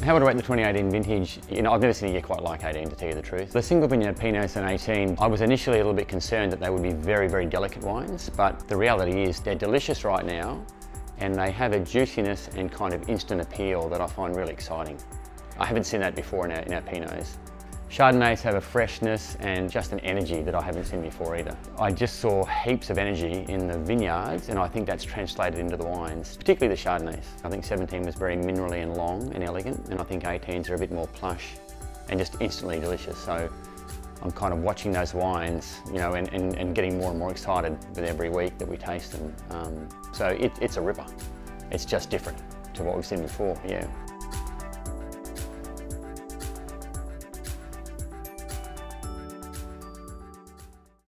How would I rate the 2018 vintage? You know, I've never seen a year quite like 18, to tell you the truth. The single vineyard Pinots in 18, I was initially a little bit concerned that they would be very, very delicate wines, but the reality is they're delicious right now, and they have a juiciness and kind of instant appeal that I find really exciting. I haven't seen that before in our Pinots. Chardonnays have a freshness and just an energy that I haven't seen before either. I just saw heaps of energy in the vineyards, and I think that's translated into the wines, particularly the Chardonnays. I think 17 was very minerally and long and elegant, and I think 18s are a bit more plush and just instantly delicious. So I'm kind of watching those wines, you know, and getting more and more excited with every week that we taste them. So it's a ripper. It's just different to what we've seen before, yeah.